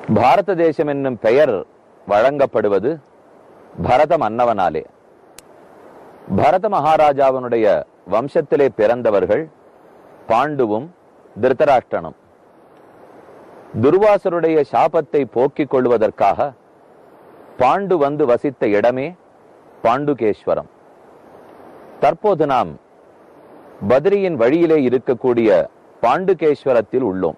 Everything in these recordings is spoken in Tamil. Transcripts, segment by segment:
பாரத தேசம் என்னும் பெயர் வழங்கப்படுவது பரத மன்னவனாலே. பரத மகாராஜாவினுடைய வம்சத்திலே பிறந்தவர்கள் பாண்டுவும் திருதராஷ்டிரனும். துர்வாசருடைய சாபத்தை போக்கிக் கொள்வதற்காக பாண்டு வந்து வசித்த இடமே பாண்டுகேஸ்வரம். தற்போது நாம் பத்ரியின் வழியிலே இருக்கக்கூடிய பாண்டுகேஸ்வரத்தில் உள்ளோம்.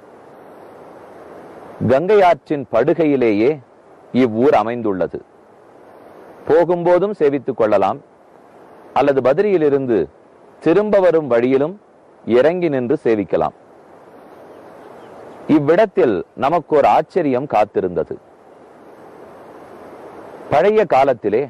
கங்கை ஆற்றின் படுகையிலேயே இவ்வூர் அமைந்துள்ளது. போகும்போதும் சேவித்துக் கொள்ளலாம், அல்லது பத்ரியிலிருந்து திரும்ப வரும் வழியிலும் இறங்கி நின்று சேவிக்கலாம். இவ்விடத்தில் நமக்கு ஒரு ஆச்சரியம் காத்திருந்தது. பழைய காலத்திலே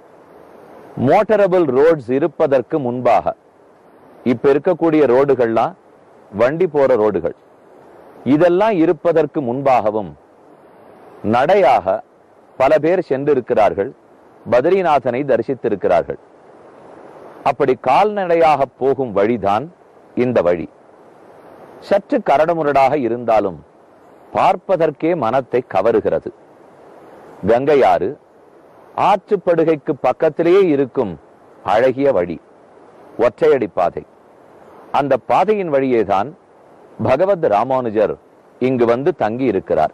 மோட்டரபிள் ரோட்ஸ் இருப்பதற்கு முன்பாக, இப்ப இருக்கக்கூடிய ரோடுகள்லாம் வண்டி போற ரோடுகள், இதெல்லாம் இருப்பதற்கு முன்பாகவும் நடையாக பல பேர் சென்றிருக்கிறார்கள், பத்ரிநாதனை தரிசித்திருக்கிறார்கள். அப்படி கால்நடையாக போகும் வழிதான் இந்த வழி. சற்று கரடுமுரடாக இருந்தாலும் பார்ப்பதற்கே மனத்தை கவருகிறது. கங்கையாறு ஆற்றுப்படுகைக்கு பக்கத்திலேயே இருக்கும் அழகிய வழி, ஒற்றையடி பாதை. அந்த பாதையின் வழியேதான் பகவத் ராமானுஜர் இங்கு வந்து தங்கி இருக்கிறார்.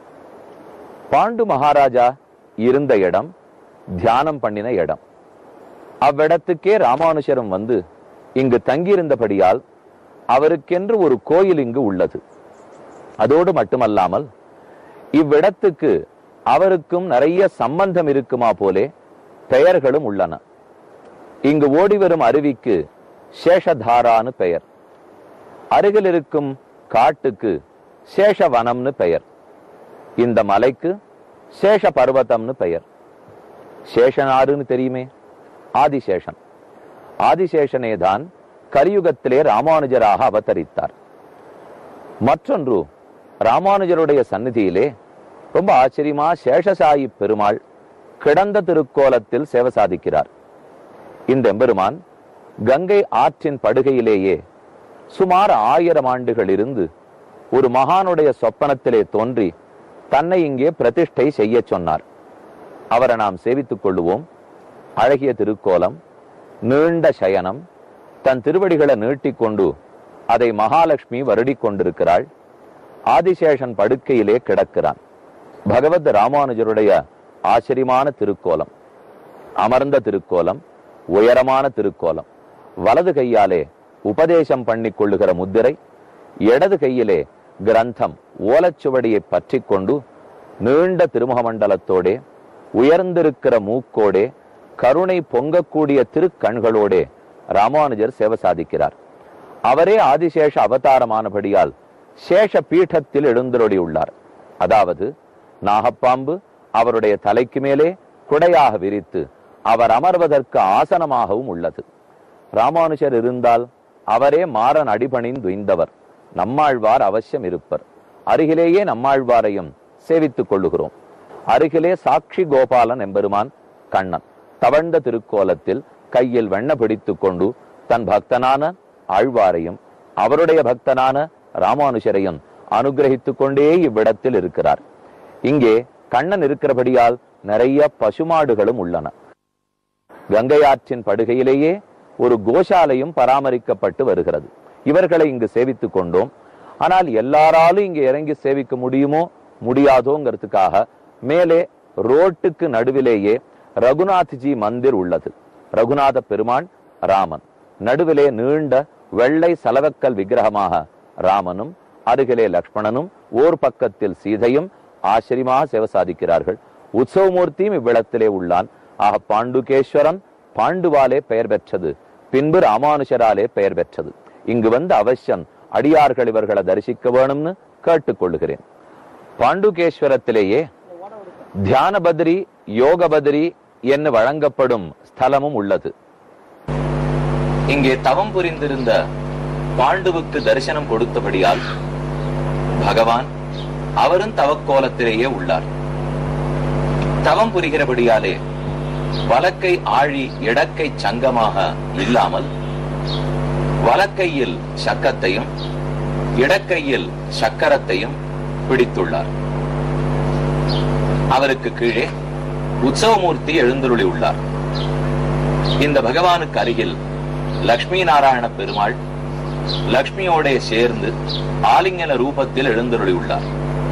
பாண்டு மகாராஜா இருந்த இடம், தியானம் பண்ணின இடம். அவ்விடத்துக்கே ராமானுஜரும் வந்து இங்கு தங்கியிருந்தபடியால் அவருக்கென்று ஒரு கோயில் இங்கு உள்ளது. அதோடு மட்டுமல்லாமல் இவ்விடத்துக்கு அவருக்கும் நிறைய சம்பந்தம் இருக்குமா போலே பெயர்களும் உள்ளன. இங்கு ஓடிவரும் அருவிக்கு சேஷதாரான்னு பெயர். அருகில் இருக்கும் காட்டுக்கு சேஷவனம்னு பெயர். இந்த மலைக்கு சேஷ பர்வதம்னு பெயர். சேஷனாருன்னு தெரியுமே, ஆதிசேஷன். ஆதிசேஷனே தான் கலியுகத்திலே ராமானுஜராக அவதரித்தார். மற்றொன்று, ராமானுஜருடைய சந்நிதியிலே ரொம்ப ஆச்சரியமா சேஷசாயி பெருமாள் கிடந்த திருக்கோலத்தில் சேவை சாதிக்கிறார். இந்த எம்பெருமான் கங்கை ஆற்றின் படுகையிலேயே சுமார் 1000 ஆண்டுகள் இருந்து ஒரு மகானுடைய சொப்பனத்திலே தோன்றி தன்னை இங்கே பிரதிஷ்டை செய்ய சொன்னார். அவரை நாம் சேவித்துக் கொள்ளுவோம். அழகிய திருக்கோலம், நீண்ட சயனம், தன் திருவடிகளை நீட்டிக்கொண்டு அதை மகாலட்சுமி வருடி கொண்டிருக்கிறாள். ஆதிசேஷன் படுக்கையிலே கிடக்கிறான். பகவத் ராமானுஜருடைய ஆச்சரியமான திருக்கோலம், அமர்ந்த திருக்கோலம், உயரமான திருக்கோலம். வலது கையாலே உபதேசம் பண்ணி கொள்ளுகிற முத்திரை, இடது கையிலே கிரந்தம் ஓலச்சுவடியை பற்றி கொண்டு நீண்ட திருமுக மண்டலத்தோடே, உயர்ந்திருக்கிற மூக்கோடே, கருணை பொங்கக்கூடிய திருக்கண்களோடே ராமானுஜர் சேவை சாதிக்கிறார். அவரே ஆதிசேஷ அவதாரமானபடியால் சேஷ பீഠத்தில் எழுந்தருளி உள்ளார். அதாவது நாகப்பாம்பு அவருடைய தலைக்கு மேலே குடையாக விரித்து அவர் அமர்வதற்கு ஆசனமாகவும் உள்ளது. ராமானுஜர் இருந்தால் அவரே மாறன் அடிபணிந்துய்ந்தவர். நம்மாழ்வார் அவசியம் இருப்பர். அருகிலேயே நம்மாழ்வாரையும் சேவித்துக் கொள்ளுகிறோம். அருகிலே சாட்சி கோபாலன் எம்பெருமான் கண்ணன் தவழ்ந்த திருக்கோலத்தில் கையில் வெண்ண பிடித்துக் கொண்டு தன் பக்தனான ஆழ்வாரையும் அவருடைய பக்தனான ராமானுஜரையும் அனுகிரகித்துக் கொண்டே இவ்விடத்தில் இருக்கிறார். இங்கே கண்ணன் இருக்கிறபடியால் நிறைய பசுமாடுகளும் உள்ளன. கங்கையாற்றின் படுகையிலேயே ஒரு கோசாலையும் பராமரிக்கப்பட்டு வருகிறது. இவர்களை இங்கு சேவித்துக் கொண்டோம். ஆனால் எல்லாராலும் இங்கு இறங்கி சேவிக்க முடியுமோ முடியாதோங்கிறதுக்காக மேலே ரோட்டுக்கு நடுவிலேயே ரகுநாத்ஜி மந்திர் உள்ளது. ரகுநாத பெருமான் ராமன், நடுவிலே நீண்ட வெள்ளை சலவக்கல் விக்கிரகமாக ராமனும், அருகிலே லக்ஷ்மணனும், ஓர் பக்கத்தில் சீதையும் ஆச்சரியமாக சேவை சாதிக்கிறார்கள். உற்சவமூர்த்தியும் இவ்விடத்திலே உள்ளான். ஆக பாண்டுகேஸ்வரன் பாண்டுவாலே பெயர் பெற்றது, பின்பு ராமானுஜராலே பெயர் பெற்றது. இங்கு வந்து அவசியம் அடியார்கள் இவர்களை தரிசிக்க வேணும்னு கேட்டுக்கொள்ளுகிறேன். பாண்டுகேஸ்வரத்திலேயே தியான பத்ரி, யோக பத்ரி என்று வழங்கப்படும் ஸ்தலமும் உள்ளது. இங்கே தவம் புரிந்திருந்த பாண்டுவுக்கு தரிசனம் கொடுத்தபடியால் பகவான் அவரும் தவக்கோலத்திலேயே உள்ளார். தவம் புரிகிறபடியாலே வலக்கை ஆழி இடக்கை சங்கமாக இல்லாமல் வலக்கையில் சக்கத்தையும் இடக்கையில் சக்கரத்தையும் பிடித்துள்ளார். அவருக்கு கீழே உற்சவமூர்த்தி எழுந்தருளி உள்ளார். இந்த பகவானுக்கு அருகில் லட்சுமி நாராயண பெருமாள் லட்சுமியோட சேர்ந்து ஆலிங்கன ரூபத்தில் எழுந்தருளி உள்ளார்.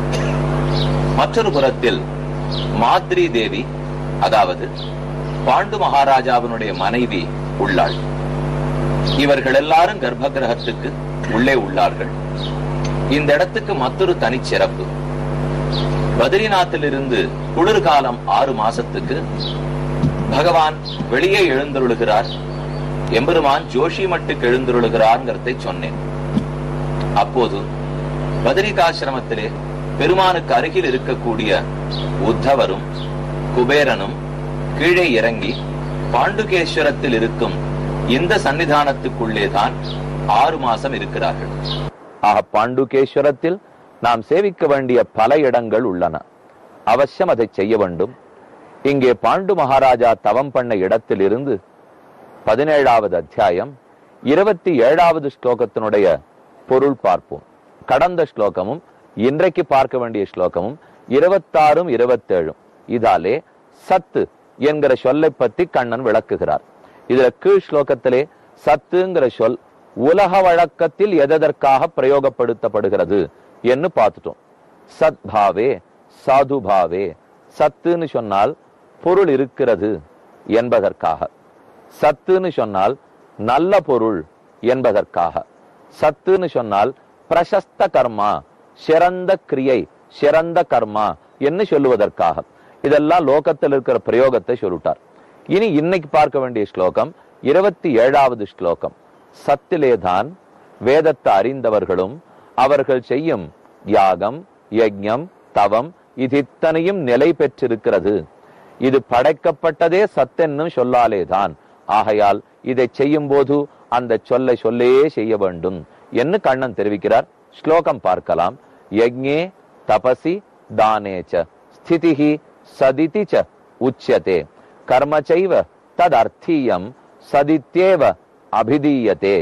மற்றொரு புறத்தில் மாத்ரி தேவி, அதாவது பாண்டு மகாராஜாவினுடைய மனைவி உள்ளாள். இவர்கள் எல்லாரும் கர்ப்ப கிரகத்துக்கு உள்ளே உள்ளார்கள். இந்த இடத்துக்கு மற்றொரு தனிச்சிறப்பு. பத்ரிநாத்திலிருந்து குளிர்காலம் 6 மாசத்துக்கு பகவான் வெளியே எழுந்தருளுகிறார். எம்பெருமான் ஜோஷி மட்டுக்கு எழுந்தருளுகிறார்ங்கிறதை சொன்னேன். அப்போது பத்ரிகாசிரமத்திலே பெருமானுக்கு அருகில் இருக்கக்கூடிய உத்தவரும் குபேரனும் கீழே இறங்கி பாண்டுகேஸ்வரத்தில் இருக்கும் இந்த சன்னிதானத்துக்குள்ளேதான் 6 மாசம் இருக்கிறார்கள். ஆக பாண்டுகேஸ்வரத்தில் நாம் சேவிக்க வேண்டிய பல இடங்கள் உள்ளன. அவசியம் அதை செய்ய வேண்டும். இங்கே பாண்டு மகாராஜா தவம் பண்ண இடத்தில் இருந்து 17வது அத்தியாயம் 27வது ஸ்லோகத்தினுடைய பொருள் பார்ப்போம். கடந்த ஸ்லோகமும் இன்றைக்கு பார்க்க வேண்டிய ஸ்லோகமும் 26, 27 இதாலே சத்து என்கிற சொல்லை பற்றி கண்ணன் விளக்குகிறார். இதுல கீழ் ஸ்லோகத்திலே சத்துங்கிற சொல் உலக வழக்கத்தில் எதற்காக பிரயோகப்படுத்தப்படுகிறது என்று பார்த்துட்டோம். சத்பாவே, சாதுபாவே. சத்துன்னு சொன்னால் பொருள் இருக்கிறது என்பதற்காக, சத்துன்னு சொன்னால் நல்ல பொருள் என்பதற்காக, சத்துன்னு சொன்னால் பிரசஸ்த கர்மா, சிறந்த கிரியை, சிறந்த கர்மா என்று சொல்லுவதற்காக. இதெல்லாம் லோகத்தில் இருக்கிற பிரயோகத்தை சொல்லிட்டார். இனி இன்னைக்கு பார்க்க வேண்டிய ஸ்லோகம் 27வது ஸ்லோகம். சத்திலேதான் வேதத்தை அறிந்தவர்களும் அவர்கள் செய்யும் யாகம், யஜ்ஞம், தவம் இது இத்தனையும் நிலை பெற்றிருக்கிறது. இது படைக்கப்பட்டதே சத்தென்னும் சொல்லாலேதான். ஆகையால் இதை செய்யும் போது அந்த சொல்லே செய்ய வேண்டும் என்று கண்ணன் தெரிவிக்கிறார். ஸ்லோகம் பார்க்கலாம். யஜ்ஞே தபசி தானேச்ச ஸ்திதிஹி சதிதி ச உச்யதே கர்மச்சைவ ததர்த்தீயம் சதித்யேவ அபிதீயதே.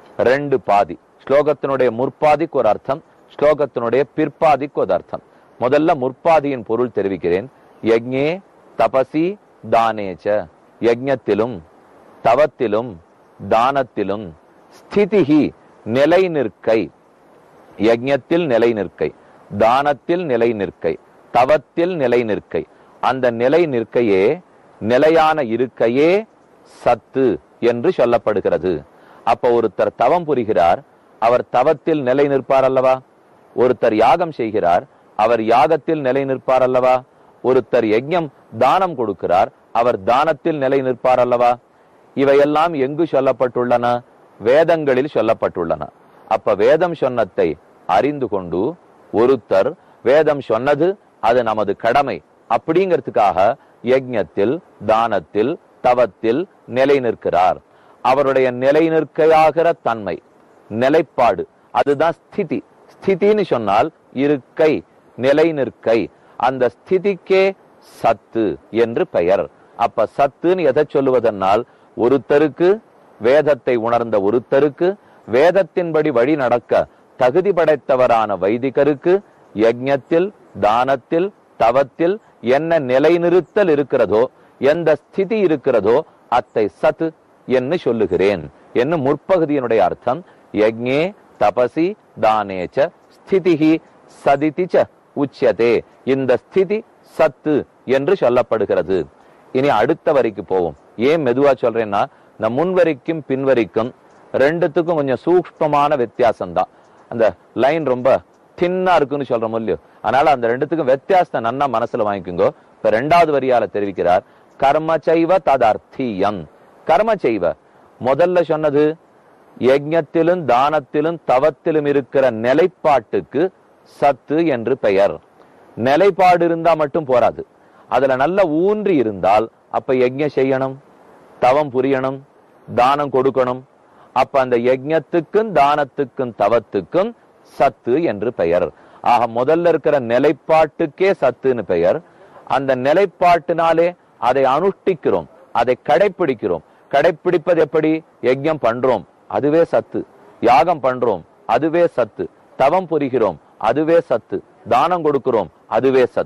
2 பாதி. ஸ்லோகத்தினுடைய முற்பாதிக்கு ஒரு அர்த்தம், ஸ்லோகத்தினுடைய பிற்பாதிக்கு ஒரு அர்த்தம். முதல்ல முற்பாதியின் பொருள் தெரிவிக்கிறேன். யஜ்ஞே தபசி தானேச்ச, யஜ்ஞத்திலும் தவத்திலும் தானத்திலும் ஸ்திதிஹி நிலை நிற்கை, யஜ்ஞத்தில் நிலை நிற்கை, தானத்தில் நிலை நிற்கை, தவத்தில் நிலை நிற்கை. அந்த நிலை நிற்கையே, நிலையான இருக்கையே சத்து என்று சொல்லப்படுகிறது. அப்ப ஒருத்தர் தவம் புரிகிறார், அவர் தவத்தில் நிலை நிற்பார் அல்லவா? ஒருத்தர் யாகம் செய்கிறார், அவர் யாகத்தில் நிலை நிற்பார் அல்லவா? ஒருத்தர் யஜ்ஞம் தானம் கொடுக்கிறார், அவர் தானத்தில் நிலை நிற்பார் அல்லவா? இவையெல்லாம் எங்கு சொல்லப்பட்டுள்ளன? வேதங்களில் சொல்லப்பட்டுள்ளன. அப்ப வேதம் சொன்னதை அறிந்து கொண்டு ஒருத்தர் வேதம் சொன்னது அது நமது கடமை அப்படிங்கிறதுக்காக யஜ்ஞத்தில் தானத்தில் தவத்தில் நிலை நிற்கிறார். அவருடைய நிலை நிற்கையாகிற தன்மை, நிலைப்பாடு, அதுதான் ஸ்திதி. ஸ்திதின்னு சொன்னால் இருக்கை, நிலை நிற்கை. அந்த ஸ்திதிக்கே சத்து என்று பெயர். அப்ப சத்துன்னு எதை சொல்லுவதனால், ஒருத்தருக்கு வேதத்தை உணர்ந்த ஒருத்தருக்கு, வேதத்தின்படி வழி நடக்க தகுதி படைத்தவரான வைதிகருக்கு யஜ்ஞத்தில் தானத்தில் தவத்தில் என்ன நிலைநிறுத்தல் இருக்கிறதோ, எந்த ஸ்திதி இருக்கிறதோ அத்தை சத் என்று சொல்லுகிறேன் என்று முற்பகுதியினுடைய அர்த்தம். யஜ்ஞே தபசி தானேச்ச ஸ்திதிஹி சதிதி ச உச்யதே. இந்த ஸ்திதி சத்து என்று சொல்லப்படுகிறது. இனி அடுத்த வரிக்கு போவோம். ஏன் மெதுவா சொல்றேன்னா, இந்த முன்வரிக்கும் பின்வரிக்கும் ரெண்டுத்துக்கும் கொஞ்சம் சூக்ஷ்மமான வித்தியாசம் தான். அந்த லைன் ரொம்ப தின்னா இருக்குன்னு சொல்றோம் இல்லையோ, அதனால அந்த ரெண்டுத்துக்கும் வித்தியாசத்தை நன்னா மனசுல வாங்கிக்கோங்க. இப்ப 2வது வரியால தெரிவிக்கிறார், கர்மச்சைவ ததர்த்தீயம். கர்மச்சைவ முதல்ல சொன்னது யஜ்ஞத்திலும் தானத்திலும் தவத்திலும் இருக்கிற நிலைப்பாட்டுக்கு சத்து என்று பெயர். நிலைப்பாடு இருந்தா மட்டும் போராது, அதுல நல்ல ஊன்றி இருந்தால் அப்ப யஜ்ஞம் செய்யணும், தவம் புரியணும், தானம் கொடுக்கணும். அப்ப அந்த யஜ்ஞத்துக்கும் தானத்துக்கும் தவத்துக்கும் சத்து என்று பெயர். ஆக முதல்ல இருக்கிற நிலைப்பாட்டுக்கே சத்துன்னு பெயர். அந்த நிலைப்பாட்டினாலே அதை அனுஷ்டிக்கிறோம், அதை கடைப்பிடிக்கிறோம். கடைப்பிடிப்பது எப்படி? யஜ்ஞம் பண்றோம், அதுவே சத்து. யாகம் பண்றோம், அதுவே சத்து. தவம் புரிகிறோம், அதுவே சத்து. தானம் கொடுக்கிறோம், அதுவே சத்து.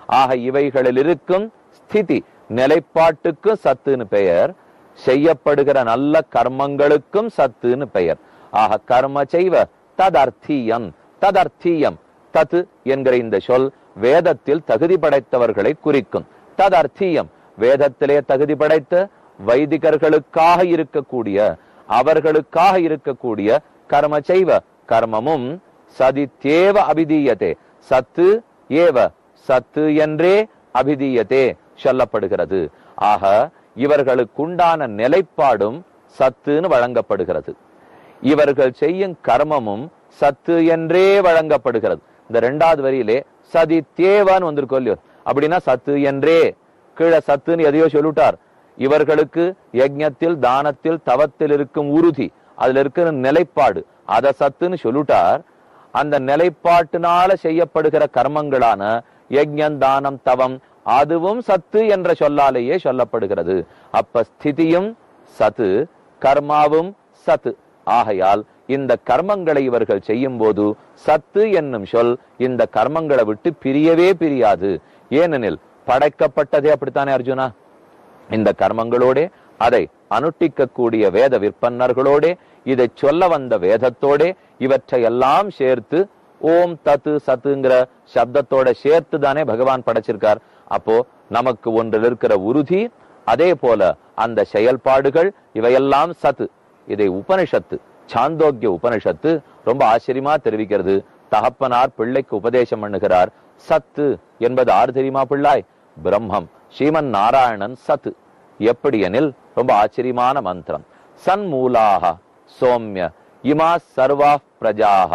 ஆக இவைகளில் இருக்கும் ஸ்திதி நிலைப்பாட்டுக்கும் சத்துன்னு பெயர், செய்யப்படுகிற நல்ல கர்மங்களுக்கும் சத்துன்னு பெயர். ஆக கர்ம செய்வ ததர்த்தியம். ததர்த்தியம் தத் என்கிற இந்த சொல் வேதத்தில் தகுதி படைத்தவர்களை குறிக்கும். ததர்த்தியம் வேதத்திலே தகுதி படைத்த வைதிகர்களுக்காக இருக்கக்கூடிய, அவர்களுக்காக இருக்கக்கூடிய கர்ம செய்வ கர்மமும் சதித்தேவ அபிதீயதே. சத்து ஏவ சத்து என்றே அபிதீயதே சொல்லப்படுகிறது. ஆக இவர்களுக்குண்டான நிலைப்பாடும் சத்துன்னு வழங்கப்படுகிறது. இவர்கள் செய்யும் கர்மமும் சத்து என்றே வழங்கப்படுகிறது. இந்த இரண்டாவது வரியிலே சதி தேவான்னு வந்திருக்கோம் இல்லையோ, அப்படின்னா சத்து என்றே. கீழே சத்துன்னு எதையோ சொல்லிட்டார். இவர்களுக்கு யஜ்ஞத்தில் தானத்தில் தவத்தில் இருக்கும் உறுதி, அதுல இருக்கிற நிலைப்பாடு, அத சத்துன்னு சொல்லிட்டார். அந்த நிலைப்பாட்டினால செய்யப்படுகிற கர்மங்களான யஜ்ஞம் தானம் தவம் அதுவும் சத்து என்ற சொல்லாலேயே சொல்லப்படுகிறது. அப்ப ஸ்திதியும் சத்து, கர்மாவும் சத்து. ஆகையால் இந்த கர்மங்களை இவர்கள் செய்யும் போது சத்து என்னும் சொல் இந்த கர்மங்களை விட்டு பிரியவே பிரியாது. ஏனெனில் படைக்கப்பட்டதே அப்படித்தானே அர்ஜுனா, இந்த கர்மங்களோட அதை அனுஷ்டிக்கக்கூடிய வேத விற்பன்னர்களோட இதை சொல்ல வந்த வேதத்தோட இவற்றை எல்லாம் சேர்த்து ஓம் தத்து சத்துங்கிற சப்தத்தோட சேர்த்து தானே பகவான் படைச்சிருக்கார். அப்போ நமக்கு ஒன்றில் இருக்கிற உறுதி, அதே போல அந்த செயல்பாடுகள் இவையெல்லாம் சத்து. இதை உபனிஷத்து, சாந்தோக்கிய உபனிஷத்து ரொம்ப ஆச்சரியமா தெரிவிக்கிறது. தகப்பனார் பிள்ளைக்கு உபதேசம் பண்ணுகிறார். சத்து என்பது ஆறு தெரியுமா பிள்ளாய்? பிரம்மம், ஸ்ரீமன் நாராயணன் சத்து. எப்படி எனில் ரொம்ப ஆச்சரியமான மந்திரம். சன்மூலாக சோம்ய இமா சர்வா பிரஜாக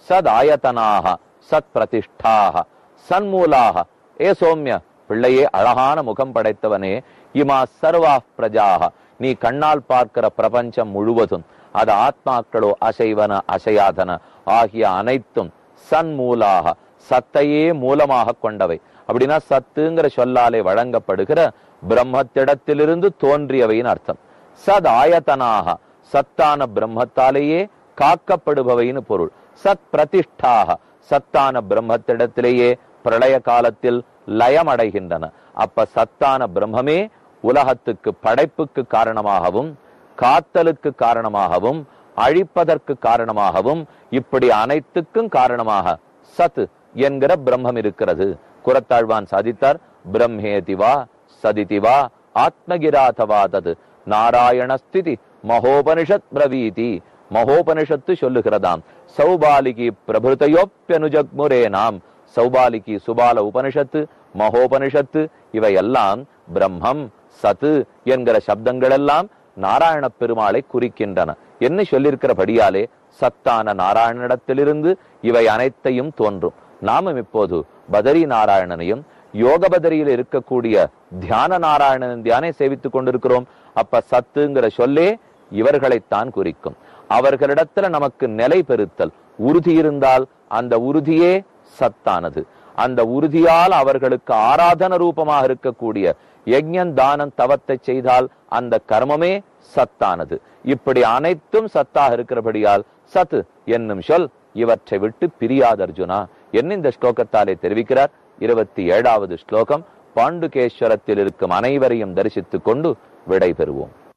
சதாயதனாக சத் பிரதிஷ்டாக. சன்மூலாக, ஏ சோம்ய பிள்ளையே, அழகான முகம் படைத்தவனே, இமா சர்வா பிரஜாக, நீ கண்ணால் பார்க்கிற பிரபஞ்சம் முழுவதும், அது ஆத்மாக்களோ அசைவன அசையாதன ஆகிய அனைத்தும் சன்மூலாக சத்தையே மூலமாக கொண்டவை. அப்படின்னா சத்துங்கிற சொல்லாலே வழங்கப்படுகிற பிரம்மத்திடத்திலிருந்து தோன்றியவையின் அர்த்தம். சத் ஆயத்தனாக சத்தான பிரம்மத்தாலேயே காக்கப்படுபவைன்னு பொருள். சத் பிரதிஷ்டாக சத்தான பிரம்மத்திடத்திலேயே பிரளய காலத்தில் லயம் அடைகின்றன. அப்ப சத்தான பிரம்மமே உலகத்துக்கு படைப்புக்கு காரணமாகவும் காத்தலுக்கு காரணமாகவும் அழிப்பதற்கு காரணமாகவும் இப்படி அனைத்துக்கும் காரணமாக சத் என்கிற பிரம்மம் இருக்கிறது. குரத்தாழ்வான் சாதித்தார். பிரம்மேதிவா சதிதிவா ஆத்மகிராதவா தது நாராயணஸ்திதி மகோபனிஷத் பிரவீதி. மகோபனிஷத்து சொல்லுகிறதாம். சௌபாலிகி பிரபுதையோப்யனுஜக்முரே நாம். சௌபாலிகி சுபால உபனிஷத்து, மகோபனிஷத்து இவையெல்லாம் பிரம்மம் சத்து என்கிற சப்தங்கள் எல்லாம் நாராயண பெருமாளை குறிக்கின்றன என்ன சொல்லியிருக்கிறபடியாலே சத்தான நாராயணனிடத்திலிருந்து இவை அனைத்தையும் தோன்றும். நாமும் இப்போது பதரி நாராயணனையும் யோகபதரியில் இருக்கக்கூடிய தியான நாராயணன் தியானை சேவித்துக் கொண்டிருக்கிறோம். அப்ப சத்துங்கிற சொல்லே இவர்களைத்தான் குறிக்கும். அவர்களிடத்துல நமக்கு நிலை பெறுத்தல் உறுதி இருந்தால் அந்த உறுதியே சத்தானது. அந்த உறுதியால் அவர்களுக்கு ஆராதன ரூபமாக இருக்கக்கூடிய யஜ்ஞம் தானம் தவத்தை செய்தால் அந்த கர்மமே சத்தானது. இப்படி அனைத்தும் சத்தாக இருக்கிறபடியால் சத்து என்னும் சொல் இவற்றை விட்டு பிரியாத அர்ஜுனா என்ன இந்த ஸ்லோகத்தாலே தெரிவிக்கிறார். 27வது ஸ்லோகம். பாண்டுகேஸ்வரத்தில் இருக்கும் அனைவரையும் தரிசித்துக் கொண்டு விடை பெறுவோம்.